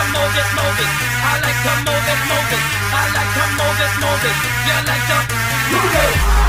to move it, move it. I like to move it, move it. I like to move it, move it. You like to move it.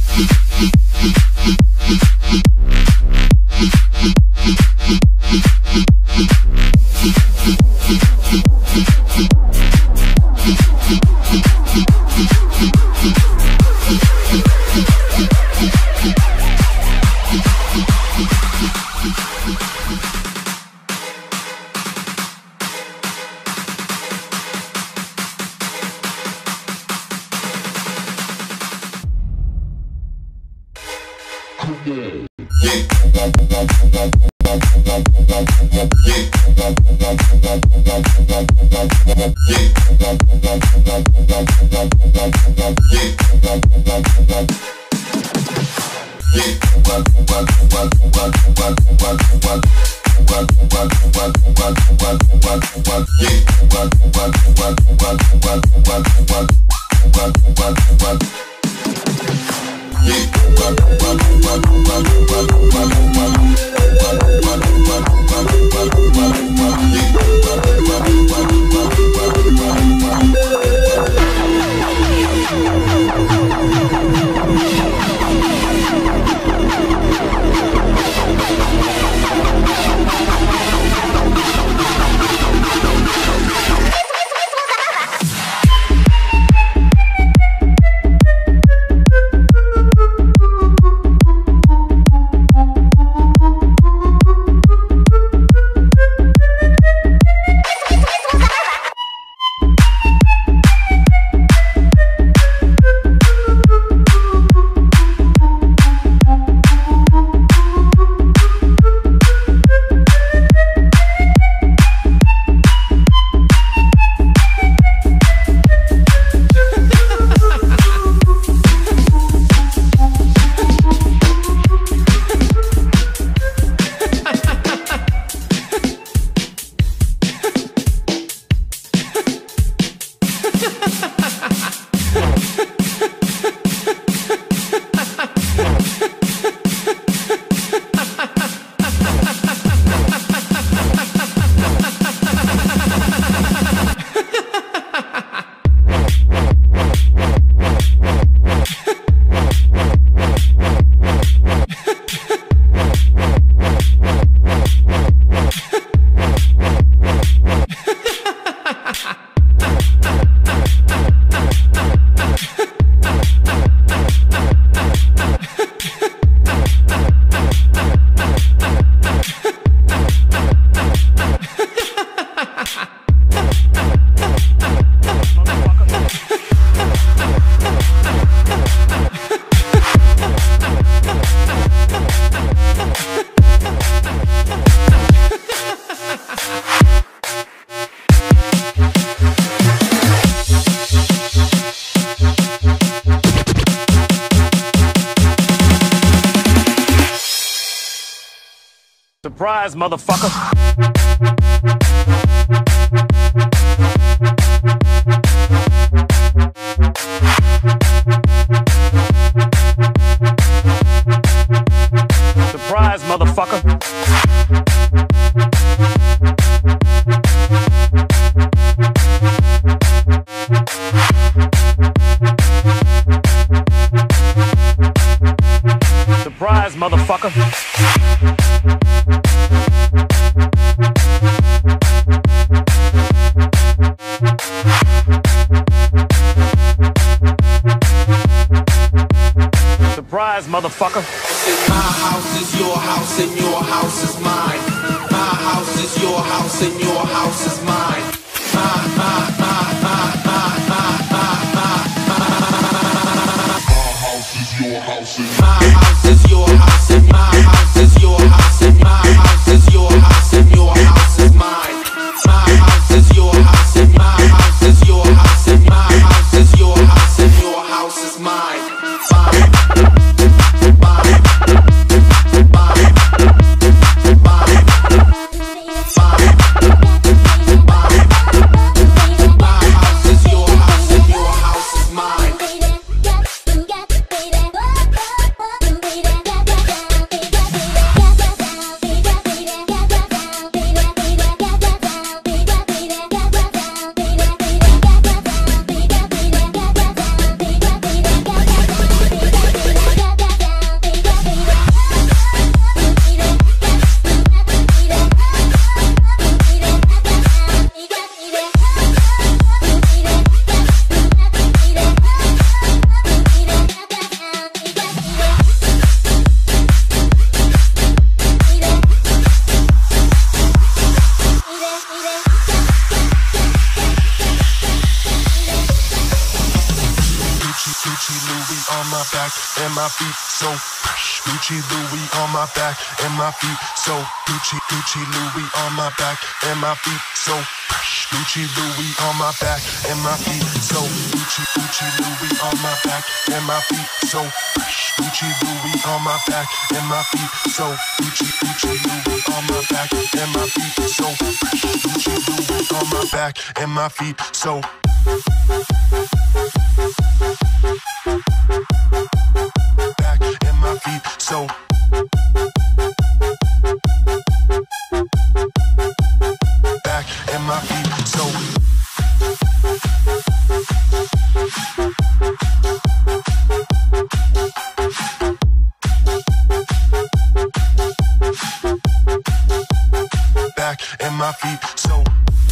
We'll be right back. Surprise, motherfucker. Surprise, motherfucker. Surprise, motherfucker. Surprise, motherfucker. My house is your house and your house is mine. My house is your house and your house is mine. My house is your house and my house is your house and my house is your house and my house is your house and your house is mine. My house is your house and my house is your house and my house is your house and your house is mine. Bye. and my feet so fresh. Gucci Louis on my back and my feet so Gucci Louis on my back and my feet so fresh. Gucci Louis on my back and my feet so Gucci Louis on my back and my feet so fresh. Gucci Louis on my back and my feet so Gucci Louis on my back and my feet so fresh. Gucci Louis on my back and my feet so back and my feet so back and my feet so back and my feet so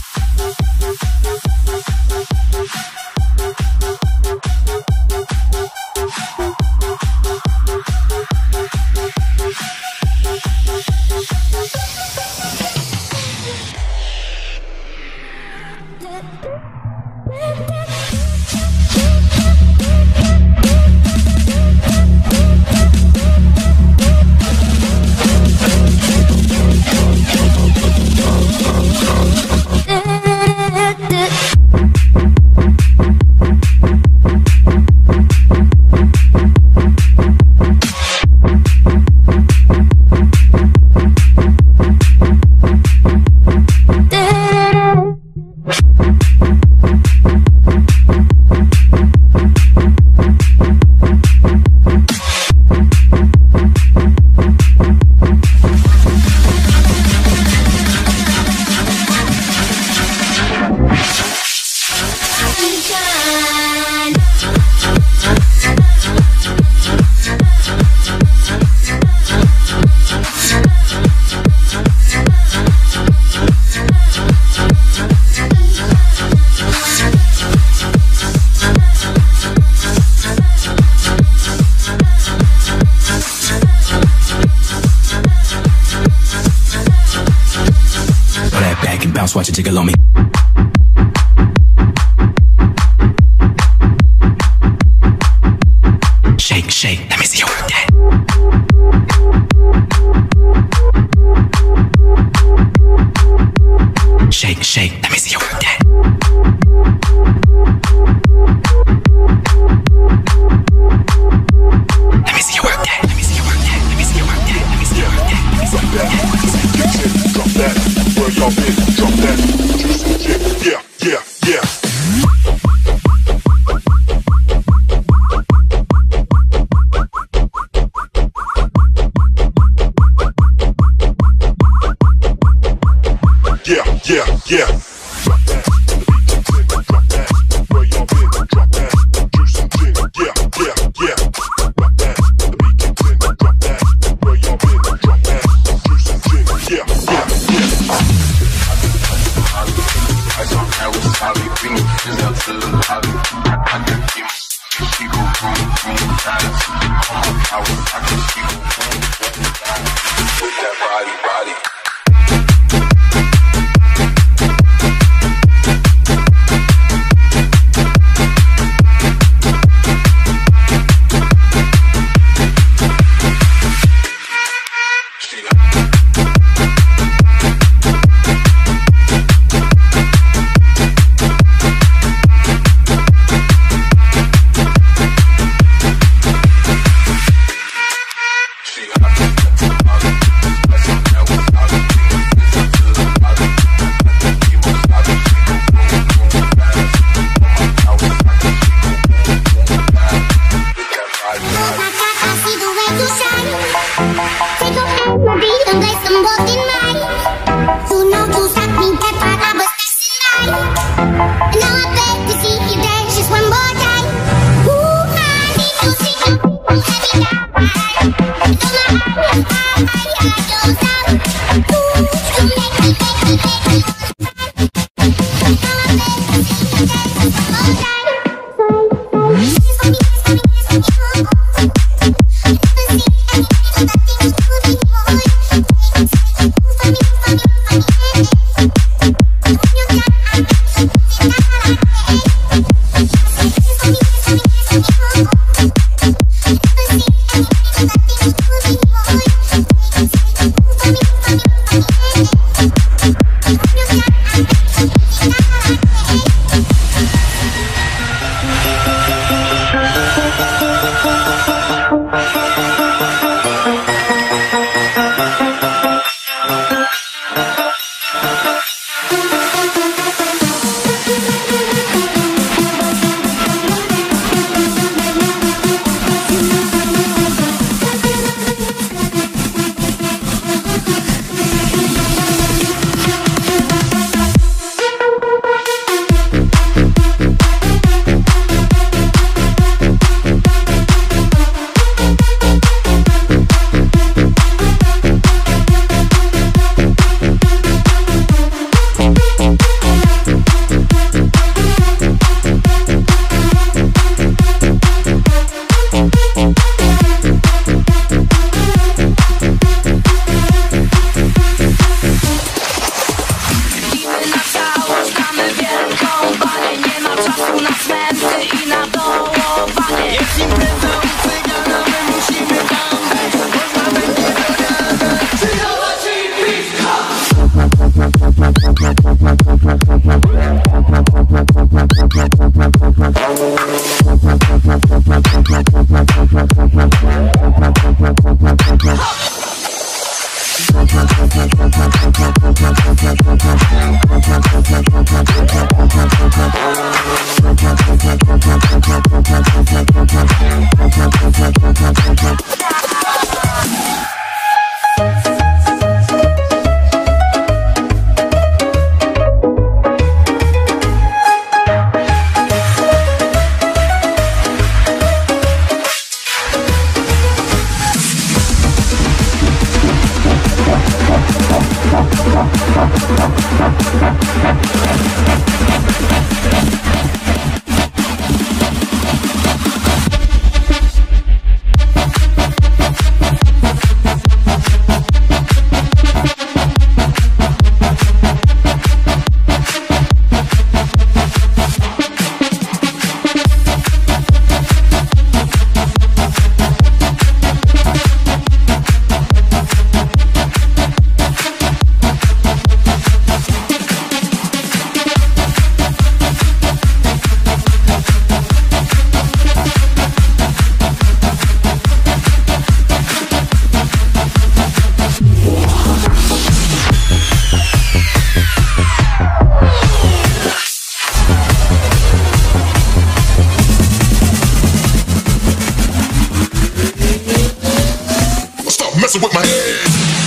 Watch it tickle on me. Shake, shake, let me see you work that. Shake, shake, let me see you work that. Let me see you work that. Let me see you work that. Let me see you work that. Let me see you work that. Let me see you work that. drop that, where y'all been, drop that, juicy chick, yeah, yeah, yeah. Yeah, yeah, yeah. Drop that, the beat kicks in, drop that, where y'all been, drop that, juicy chick, yeah, yeah, yeah. Drop that, the beat kicks in, drop that, where y'all been, drop that, juicy chick, yeah, yeah, yeah. I saw that was Holly Bean, is out to the lobby. I can keep she go boom, silence. I can she go boom, with that body. See Messing with my head.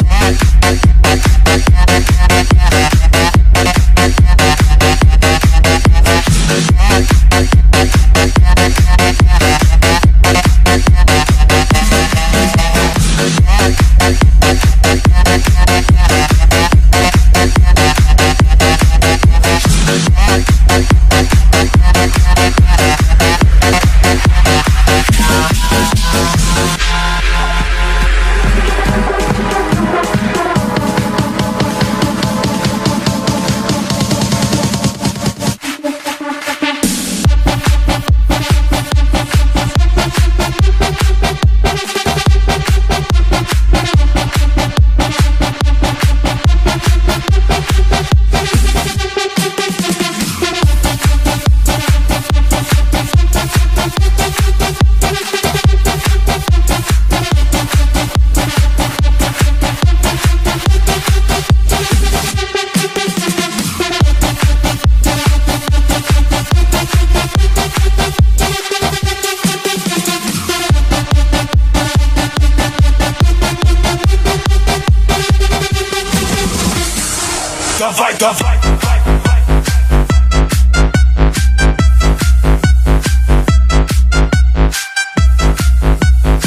Давай, давай.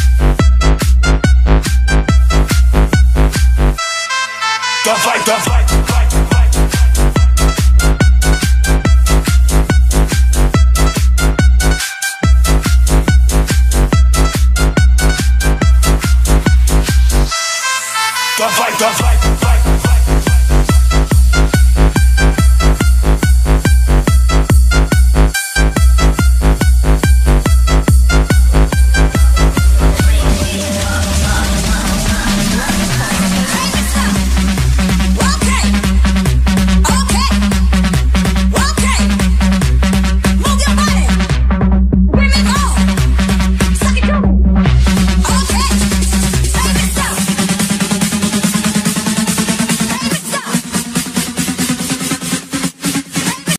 Давай, давай.